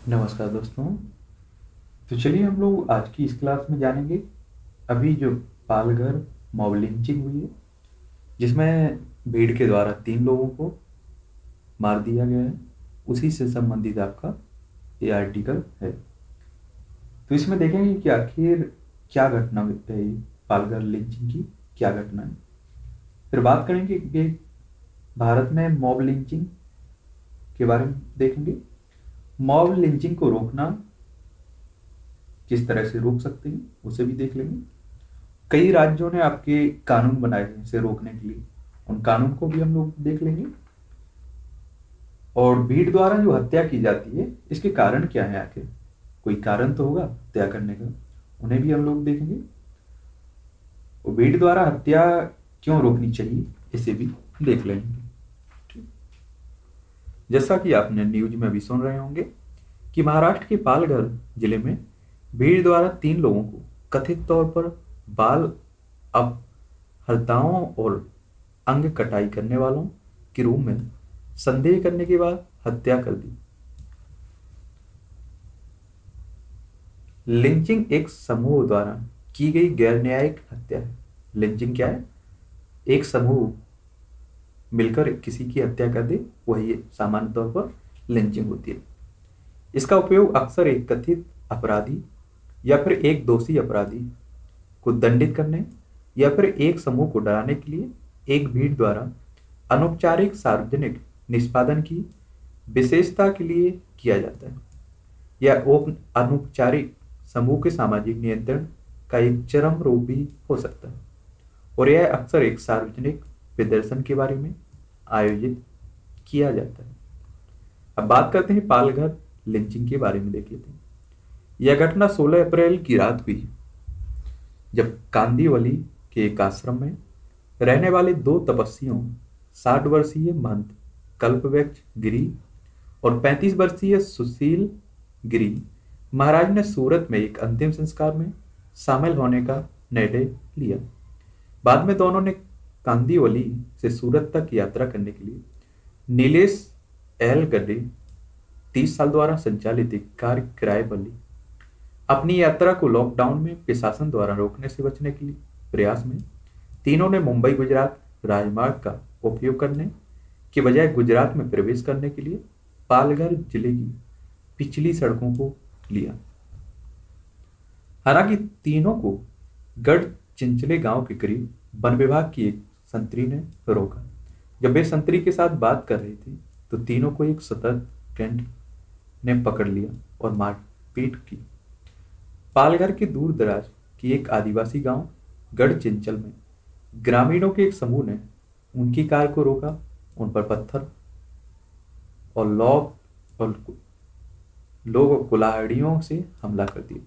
नमस्कार दोस्तों। तो चलिए हम लोग आज की इस क्लास में जानेंगे अभी जो पालघर मॉब लिंचिंग हुई है, जिसमें भीड़ के द्वारा 3 लोगों को मार दिया गया है, उसी से संबंधित आपका ये आर्टिकल है। तो इसमें देखेंगे कि आखिर क्या घटना है, ये पालघर लिंचिंग की क्या घटना है। फिर बात करेंगे कि भारत में मॉब लिंचिंग के बारे में देखेंगे। मॉब लिंचिंग को रोकना किस तरह से रोक सकते हैं उसे भी देख लेंगे। कई राज्यों ने आपके कानून बनाए हैं इसे रोकने के लिए, उन कानून को भी हम लोग देख लेंगे। और भीड़ द्वारा जो हत्या की जाती है इसके कारण क्या है, आखिर कोई कारण तो होगा हत्या करने का, उन्हें भी हम लोग देखेंगे। और भीड़ द्वारा हत्या क्यों रोकनी चाहिए इसे भी देख लेंगे। ठीक। जैसा कि आपने न्यूज में भी सुन रहे होंगे कि महाराष्ट्र के पालघर जिले में भीड़ द्वारा 3 लोगों को कथित तौर पर बाल अपहर्ताओं और अंग कटाई करने वालों के रूप में संदेह करने के बाद हत्या कर दी। लिंचिंग एक समूह द्वारा की गई गैर न्यायिक हत्या है। लिंचिंग क्या है? एक समूह मिलकर किसी की हत्या कर दे, वही सामान्य तौर पर लिंचिंग होती है। इसका उपयोग अक्सर एक कथित अपराधी या फिर एक दोषी अपराधी को दंडित करने या फिर एक समूह को डराने के लिए एक भीड़ द्वारा अनौपचारिक सार्वजनिक निष्पादन की विशेषता के लिए किया जाता है। यह अनौपचारिक समूह के सामाजिक नियंत्रण का एक चरम रूप भी हो सकता है, और यह अक्सर एक सार्वजनिक प्रदर्शन के बारे में आयोजित किया जाता है। अब बात करते हैं पालघर लिंचिंग के बारे में, देख लेते हैं। यह घटना 16 अप्रैल की रात हुई, जब कांदीवली के एक आश्रम में रहने वाले 2 तपस्वियों, 60 वर्षीय महंत कल्पवृक्ष गिरी और 35 वर्षीय सुशील गिरी महाराज ने सूरत में एक अंतिम संस्कार में शामिल होने का निर्णय लिया। बाद में दोनों ने कांदीवली से सूरत तक यात्रा करने के लिए नीलेश एल गड्डे 30 साल द्वारा संचालित एक कार किराए पर ली। अपनी यात्रा को लॉकडाउन में प्रशासन द्वारा रोकने से बचने के लिए प्रयास में तीनों ने मुंबई गुजरात राजमार्ग का उपयोग करने के बजाय गुजरात में प्रवेश करने के लिए पालघर जिले की पिछली सड़कों को लिया। हालांकि तीनों को गढ़ चिंचले गांव के करीब वन विभाग की एक संतरी ने रोका। जब वे संतरी के साथ बात कर रहे थे तो तीनों को एक सतर्क कैंट ने पकड़ लिया और मारपीट की। पालघर के दूर दराज की एक आदिवासी गांव गढ़ चिंचल में ग्रामीणों के एक समूह ने उनकी कार को रोका, उन पर पत्थर और लोग कुल्हाड़ियों से हमला कर दिया।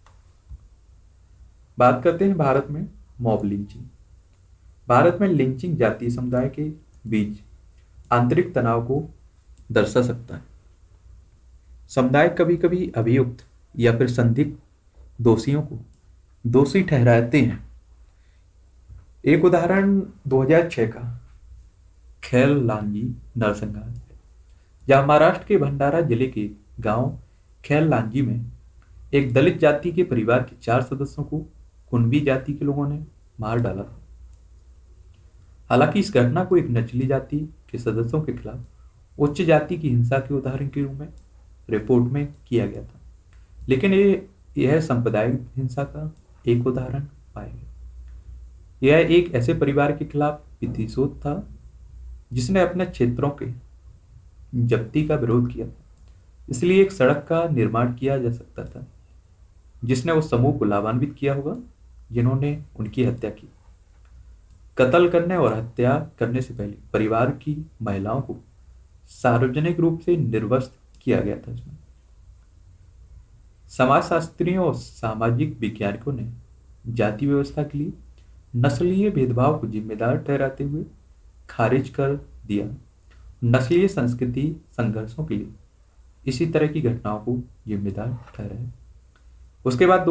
बात करते हैं भारत में मॉब लिंचिंग। भारत में लिंचिंग जातीय समुदाय के बीच आंतरिक तनाव को दर्शा सकता है। समुदाय कभी कभी अभियुक्त या फिर संदिग्ध दोषियों को दोषी ठहराते हैं। एक उदाहरण 2006 का खेल लांजी नरसंहार है, जहां महाराष्ट्र के भंडारा जिले के गांव खेल लांजी में एक दलित जाति के परिवार के 4 सदस्यों को कुणबी जाति के लोगों ने मार डाला था। हालांकि इस घटना को एक निचली जाति के सदस्यों के खिलाफ उच्च जाति की हिंसा के उदाहरण के रूप में रिपोर्ट में किया गया था, लेकिन यह सांप्रदायिक हिंसा का एक उदाहरण पाया गया। यह एक ऐसे परिवार के खिलाफ प्रतिशोध था जिसने अपने क्षेत्रों के जब्ती का विरोध किया था। इसलिए एक सड़क का निर्माण किया जा सकता था जिसने उस समूह को लाभान्वित किया होगा जिन्होंने उनकी हत्या की। कत्ल करने और हत्या करने से पहले परिवार की महिलाओं को सार्वजनिक रूप से निर्वस्त्र किया गया था। इसमें समाजशास्त्रियों और सामाजिक वैज्ञानिकों ने जाति व्यवस्था के लिए नस्लीय भेदभाव को जिम्मेदार ठहराते हुए खारिज कर दिया। नस्लीय संस्कृति संघर्षों के लिए इसी तरह की घटनाओं को जिम्मेदार ठहराया। उसके बाद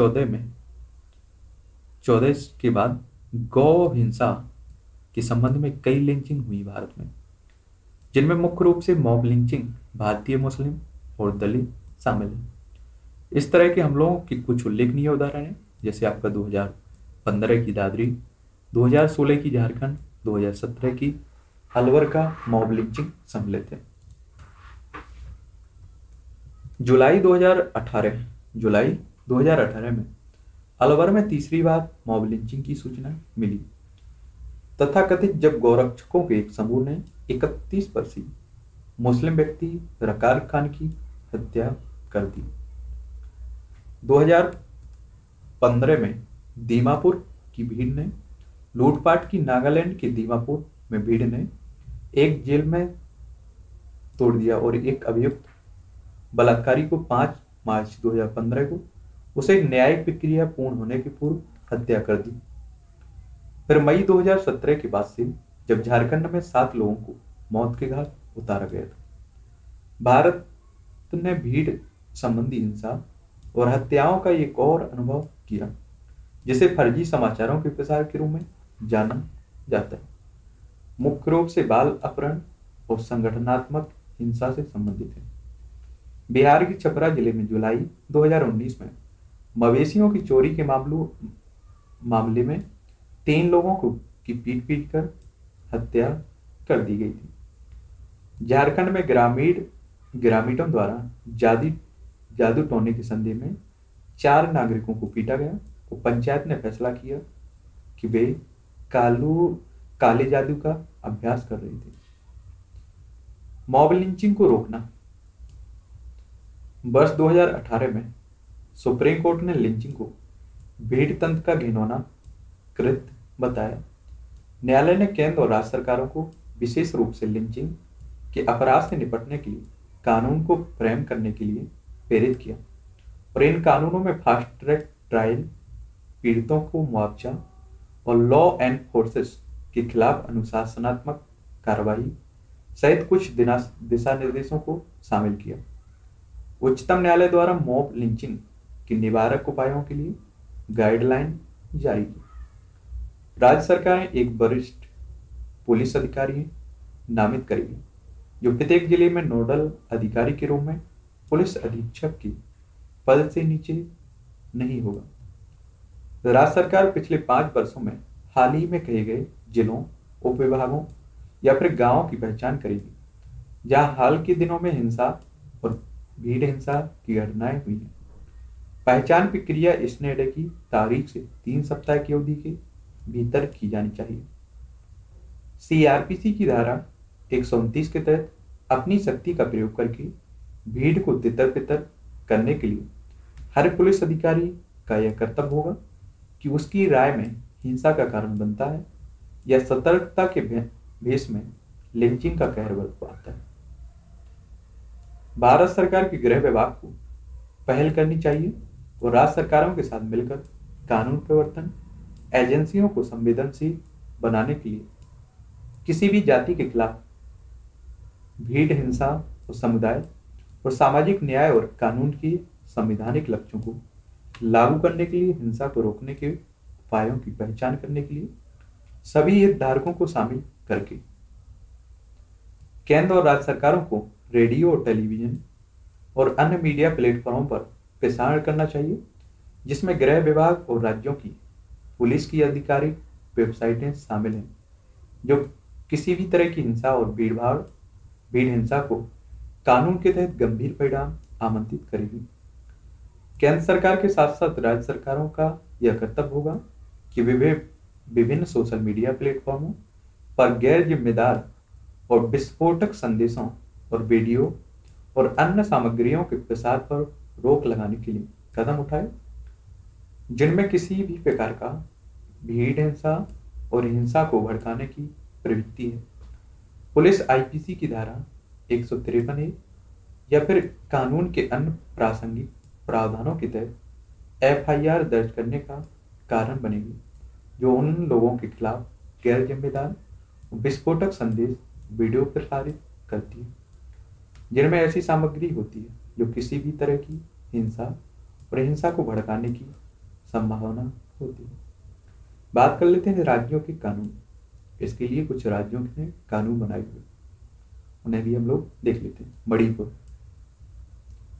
2014 के बाद गौ हिंसा के संबंध में कई लिंचिंग हुई भारत में, जिनमें मुख्य रूप से मॉब लिंचिंग भारतीय मुस्लिम और दलित शामिल हैं। इस तरह के हमलों की कुछ उल्लेखनीय उदाहरण हैं, जैसे आपका 2015 की दादरी, 2016 की झारखंड, 2017 की अलवर का मॉब लिंचिंग सम्मिलित है। जुलाई 2018 में अलवर में तीसरी बार मॉब लिंचिंग की सूचना मिली। तथाकथित जब गौरक्षकों के एक समूह ने 31 वर्षीय मुस्लिम व्यक्ति रकार खान की हत्या कर दी। 2015 में दीमापुर की भीड़ ने लूटपाट की, नागालैंड के दीमापुर में भीड़ ने एक जेल में तोड़ दिया और एक अभियुक्त बलात्कारी को 5 मार्च 2015 को उसे न्यायिक प्रक्रिया पूर्ण होने के पूर्व हत्या कर दी। फिर मई 2017 के बाद से जब झारखंड में 7 लोगों को मौत के घाट उतारा गया था, भारत ने भीड़ संबंधी हिंसा और हत्याओं का एक और अनुभव किया, जिसे फर्जी समाचारों के प्रसार के रूप में जाना जाता है। मुख्य रूप से बाल अपहरण और संगठनात्मक हिंसा से संबंधित है। बिहार के छपरा जिले में जुलाई 2019 में मवेशियों की चोरी के मामले में 3 लोगों को की पीट कर हत्या कर दी गई थी। झारखंड में ग्रामीणों द्वारा जादू टोने के संदेह में 4 नागरिकों को पीटा गया और पंचायत ने फैसला किया कि वे काले जादू का अभ्यास कर रहे थे। मॉब लिंचिंग को रोकना। वर्ष 2018 में सुप्रीम कोर्ट ने लिंचिंग को भीड़ तंत्र का घिनौना कृत्य बताया। न्यायालय ने केंद्र और राज्य सरकारों को विशेष रूप से लिंचिंग के अपराध से निपटने के लिए कानून को फ्रेम करने के लिए प्रेरित किया और इन कानूनों में फास्ट ट्रैक ट्रायल, पीड़ितों को मुआवजा और लॉ एनफोर्सेस के खिलाफ अनुशासनात्मक कार्रवाई सहित कुछ दिशा निर्देशों को शामिल किया। उच्चतम न्यायालय द्वारा मॉब लिंचिंग के निवारक उपायों के लिए गाइडलाइन जारी की। राज्य सरकारें एक वरिष्ठ पुलिस अधिकारी नामित करेगी, जो प्रत्येक जिले में नोडल अधिकारी के रूप में पुलिस अधीक्षक के पद से नीचे नहीं होगा। राज्य सरकार पिछले 5 वर्षों में हाल ही में कहे गए जिलों, उपविभागों या फिर गांवों की पहचान करेगी जहां हाल के दिनों में हिंसा और भीड़ हिंसा की घटनाएं हुई हैं। पहचान प्रक्रिया इस निर्णय की तारीख से 3 सप्ताह की अवधि के भीतर की जानी चाहिए। सीआरपीसी की धारा 129 के तहत अपनी शक्ति का प्रयोग करके भीड़ को तितर-बितर करने के लिए हर पुलिस अधिकारी का यह कर्तव्य होगा कि उसकी राय में हिंसा का कारण बनता है या सतर्कता के भेष में लिंचिंग का कहर बरपाता है। भारत सरकार के गृह विभाग को पहल करनी चाहिए और राज्य सरकारों के साथ मिलकर कानून प्रवर्तन एजेंसियों को संवेदनशील बनाने के लिए किसी भी जाति के खिलाफ भीड़ हिंसा और समुदाय और सामाजिक न्याय और कानून के संवैधानिक लक्ष्यों को लागू करने के लिए हिंसा को रोकने के उपायों की पहचान करने के लिए सभी हितधारकों को शामिल करके केंद्र और राज्य सरकारों को रेडियो और टेलीविजन और अन्य मीडिया प्लेटफॉर्म पर प्रसारण करना चाहिए, जिसमें गृह विभाग और राज्यों की पुलिस की आधिकारिक वेबसाइटें शामिल हैं, जो किसी भी तरह की हिंसा और भीड़ हिंसा को कानून के तहत गंभीर परिणाम आमंत्रित करेगी। केंद्र सरकार के साथ साथ राज्य सरकारों का यह कर्तव्य होगा कि वे विभिन्न सोशल मीडिया प्लेटफॉर्मों पर गैर जिम्मेदार और विस्फोटक संदेशों और वीडियो और अन्य सामग्रियों के प्रसार पर रोक लगाने के लिए कदम उठाए, जिनमें किसी भी प्रकार का भीड़ हिंसा और हिंसा को भड़काने की प्रवृत्ति है। पुलिस आईपीसी की धारा 153 या फिर कानून के अन्य प्रासंगिक प्रावधानों के तहत एफआईआर दर्ज करने का कारण बनेगी, जो उन लोगों के खिलाफ गैर जिम्मेदार विस्फोटक संदेश वीडियो प्रसारित करती है, जिनमें ऐसी सामग्री होती है जो किसी भी तरह की हिंसा और हिंसा को भड़काने की संभावना होती है। बात कर लेते हैं राज्यों के कानून। इसके लिए कुछ राज्यों ने कानून बनाए हुए, उन्हें भी हम लोग देख लेते हैं।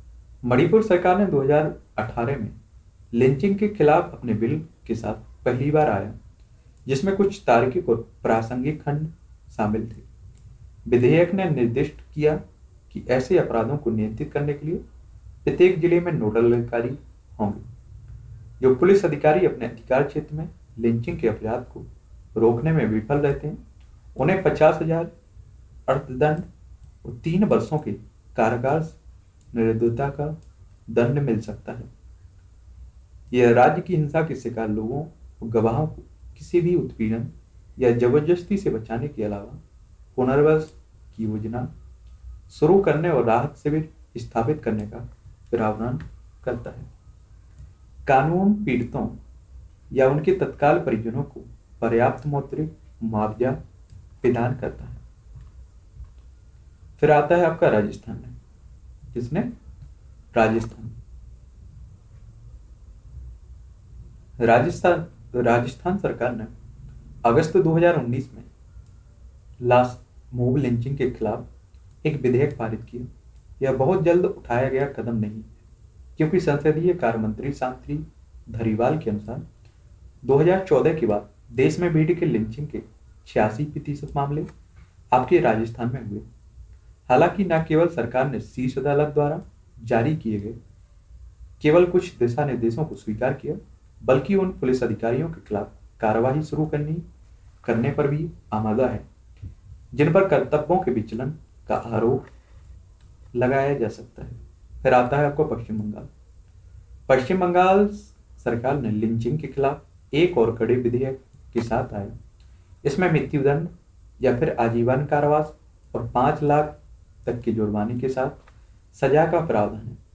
मणिपुर सरकार ने 2018 में लिंचिंग के खिलाफ अपने बिल के साथ पहली बार आया, जिसमें कुछ तार्किक और प्रासंगिक खंड शामिल थे। विधेयक ने निर्दिष्ट किया कि ऐसे अपराधों को नियंत्रित करने के लिए प्रत्येक जिले में नोडल अधिकारी होंगे। जो पुलिस अधिकारी अपने अधिकार क्षेत्र में लिंचिंग के अपराध को रोकने में विफल रहते हैं, उन्हें 50,000 अर्थदंड और 3 वर्षों के कारागार निरुद्धता का दंड मिल सकता है। यह राज्य की हिंसा के शिकार लोगों और गवाहों को किसी भी उत्पीड़न या जबरदस्ती से बचाने के अलावा पुनर्वास की योजना शुरू करने और राहत शिविर स्थापित करने का प्रावधान करता है। कानून पीड़ितों या उनके तत्काल परिजनों को पर्याप्त मौद्रिक मुआवजा प्रदान करता है। फिर आता है आपका राजस्थान में। किसने? राजस्थान सरकार ने अगस्त 2019 में लाश मोब लिंचिंग के खिलाफ एक विधेयक पारित किया। यह बहुत जल्द उठाया गया कदम नहीं है, क्योंकि संसदीय कार्य मंत्री शांति धारीवाल के अनुसार 2014 के बाद देश में भीड़ के लिंचिंग के 86% मामले आपके राजस्थान में हुए। हालांकि न केवल सरकार ने शीर्ष अदालत द्वारा जारी किए गए केवल कुछ दिशा निर्देशों को स्वीकार किया, बल्कि उन पुलिस अधिकारियों के खिलाफ कार्रवाई शुरू करने पर भी आमादा है जिन पर कर्तव्यों के विचलन का आरोप लगाया जा सकता है। फिर आता है आपको पश्चिम बंगाल। पश्चिम बंगाल सरकार ने लिंचिंग के खिलाफ एक और कड़े विधेयक के साथ आए। इसमें मृत्युदंड या फिर आजीवन कारावास और 5 लाख तक के जुर्माने के साथ सजा का प्रावधान है।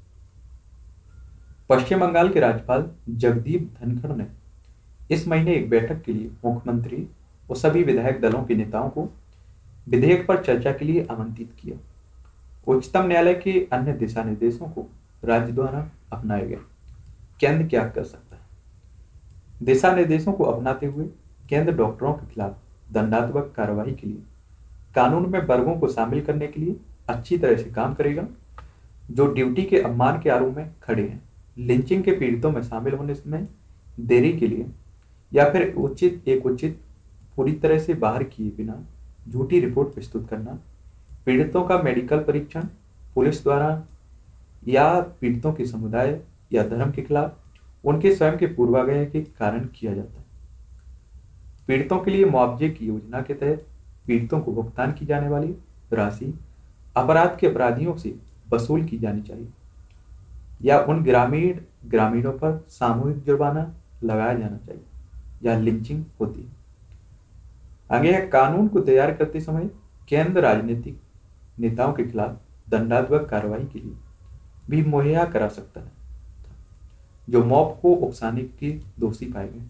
पश्चिम बंगाल के राज्यपाल जगदीप धनखड़ ने इस महीने एक बैठक के लिए मुख्यमंत्री और सभी विधायक दलों के नेताओं को विधेयक पर चर्चा के लिए आमंत्रित किया। उच्चतम न्यायालय के अन्य दिशा निर्देशों को राज्य द्वारा अपनाया गया। केंद्र क्या कर सकता है? दिशा निर्देशों को अपनाते हुए केंद्र डॉक्टरों के खिलाफ दंडात्मक कार्रवाई के लिए कानून में वर्गों को शामिल करने के लिए अच्छी तरह से काम करेगा जो ड्यूटी के अपमान के आरोप में खड़े हैं। लिंचिंग के पीड़ितों में शामिल होने में देरी के लिए या फिर उचित पूरी तरह से बाहर किए बिना झूठी रिपोर्ट प्रस्तुत करना, पीड़ितों का मेडिकल परीक्षण पुलिस द्वारा या पीड़ितों के समुदाय या धर्म के खिलाफ उनके स्वयं के पूर्वाग्रह के कारण किया जाता है। पीड़ितों के लिए मुआवजे की योजना के तहत पीड़ितों को भुगतान की जाने वाली राशि अपराध के अपराधियों से वसूल की जानी चाहिए या उन ग्रामीणों पर सामूहिक जुर्माना लगाया जाना चाहिए या लिंचिंग होती है। आगे है, कानून को तैयार करते समय केंद्र राजनीतिक नेताओं के खिलाफ दंडात्मक कार्रवाई के लिए भी मुहैया करा सकता है जो मॉब को उकसाने के दोषी पाए गए।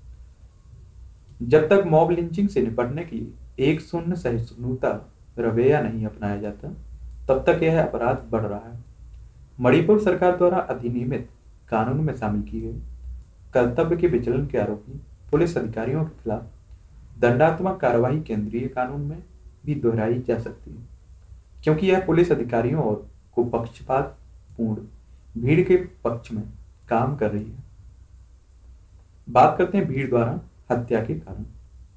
जब तक मॉब लिंचिंग से निपटने के लिए एक शून्य सहिष्णुता रवैया नहीं अपनाया जाता, तब तक यह अपराध बढ़ रहा है। मणिपुर सरकार द्वारा अधिनियमित कानून में शामिल किए गए कर्तव्य के विचलन के आरोपी पुलिस अधिकारियों के खिलाफ दंडात्मक कार्रवाई केंद्रीय कानून में भी दोहराई जा सकती है, क्योंकि यह पुलिस अधिकारियों और को पक्षपात पूर्ण भीड़ के पक्ष में काम कर रही है। बात करते हैं भीड़ द्वारा हत्या के कारण।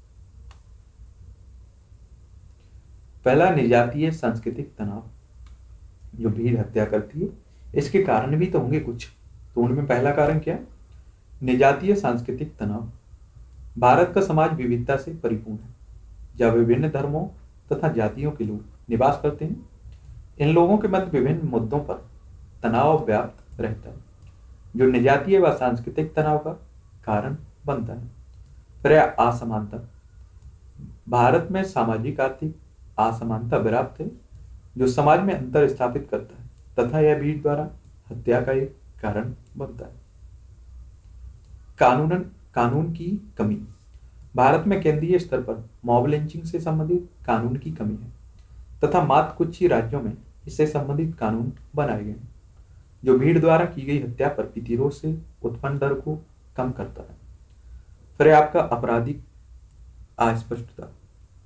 पहला, निजातीय सांस्कृतिक तनाव। जो भीड़ हत्या करती है इसके कारण भी तो होंगे कुछ, तो उनमें पहला कारण क्या है? निजातीय सांस्कृतिक तनाव। भारत का समाज विविधता से परिपूर्ण है, जहाँ विभिन्न धर्मों तथा जातियों के लोग निवास करते हैं। इन लोगों के मध्य विभिन्न मुद्दों पर तनाव व्याप्त रहता है, जो निजातीय व सांस्कृतिक तनाव का कारण बनता है। फिर असमानता। भारत में सामाजिक आर्थिक असमानता व्याप्त है, जो समाज में अंतर स्थापित करता है तथा यह भीड़ द्वारा हत्या का एक कारण बनता है। कानून की कमी। भारत में केंद्रीय स्तर पर मॉब लिंचिंग से संबंधित कानून की कमी है तथा मात्र कुछ ही राज्यों में इससे संबंधित कानून बनाए गए हैं, जो भीड़ द्वारा की गई हत्या पर प्रतिरोध से उत्पन्न दर को कम करता है। फिर आपका आपराधिक अस्पष्टता।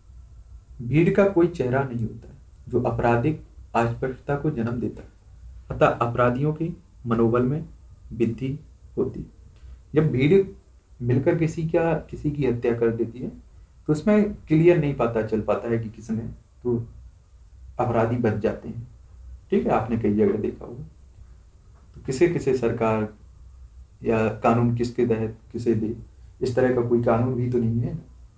भीड़ का कोई चेहरा नहीं होता है, जो आपराधिक अस्पष्टता को जन्म देता है। अतः अपराधियों के मनोबल में वृद्धि होती। जब भीड़ मिलकर किसी की हत्या कर देती है तो उसमें क्लियर नहीं पता चल पाता है कि किसने, तो अपराधी बच जाते हैं। ठीक है, आपने कई जगह देखा होगा। तो किसे किसे सरकार या कानून किसके तहत किसे दे, इस तरह का कोई कानून भी तो नहीं है।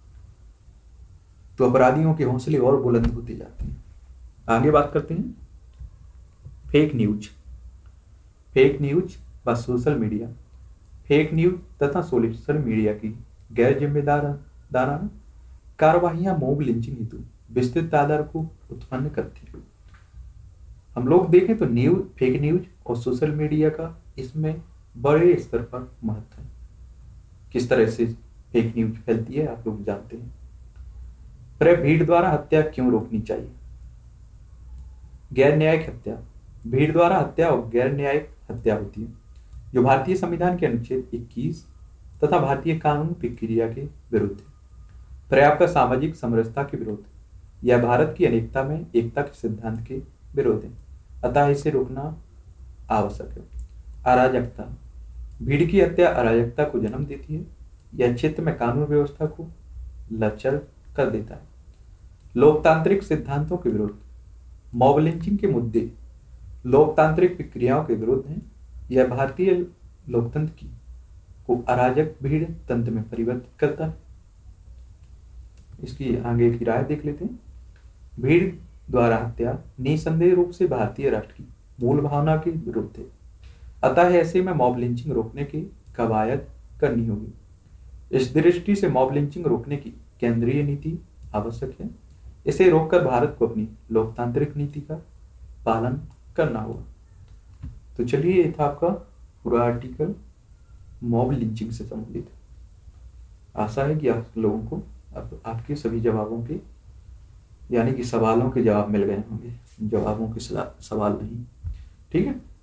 तो अपराधियों के हौसले और बुलंद होते जाते हैं। आगे बात करते हैं फेक न्यूज। फेक न्यूज व सोशल मीडिया। फेक न्यूज तथा सोशल मीडिया की गैर जिम्मेदाराना कार्रवाइयां मॉब लिंचिंग हेतु विस्तृत आधार को उत्पन्न करती है। हम लोग देखें तो फेक न्यूज और सोशल मीडिया का इसमें बड़े स्तर पर महत्व है। किस तरह से फेक न्यूज फैलती है आप लोग जानते हैं। पर भीड़ द्वारा हत्या क्यों रोकनी चाहिए? गैर न्यायिक हत्या। भीड़ द्वारा हत्या और गैर न्यायिक हत्या होती है जो भारतीय संविधान के अनुच्छेद 21 तथा भारतीय कानून प्रक्रिया के विरुद्ध है। पर्याप्त सामाजिक समरसता के विरुद्ध, यह भारत की अनेकता में एकता के सिद्धांत के विरोध है। अतः इसे रोकना आवश्यक है। अराजकता। भीड़ की हत्या अराजकता को जन्म देती है। यह क्षेत्र में कानून व्यवस्था को लचर कर देता है। लोकतांत्रिक सिद्धांतों के विरुद्ध। मॉब लिंचिंग के मुद्दे लोकतांत्रिक प्रक्रियाओं के विरुद्ध हैं। यह भारतीय लोकतंत्र को अराजक भीड़ तंत्र में परिवर्तित करता है। इसकी आगे की राय देख लेते हैं। भीड़ द्वारा हत्या निसंदेह रूप से भारतीय राष्ट्र की मूल भावना के विरुद्ध है। अतः ऐसे में मॉब लिंचिंग रोकने की कवायद करनी होगी। इस दृष्टि से मॉब लिंचिंग रोकने की केंद्रीय नीति आवश्यक है। इसे रोककर भारत को अपनी लोकतांत्रिक नीति का पालन करना होगा। तो चलिए, ये था आपका पूरा आर्टिकल मॉब लिंचिंग से संबंधित। आशा है कि आप लोगों को अब आपके सभी जवाबों के, यानी कि सवालों के जवाब मिल गए होंगे, जवाबों के सवाल नहीं। ठीक है।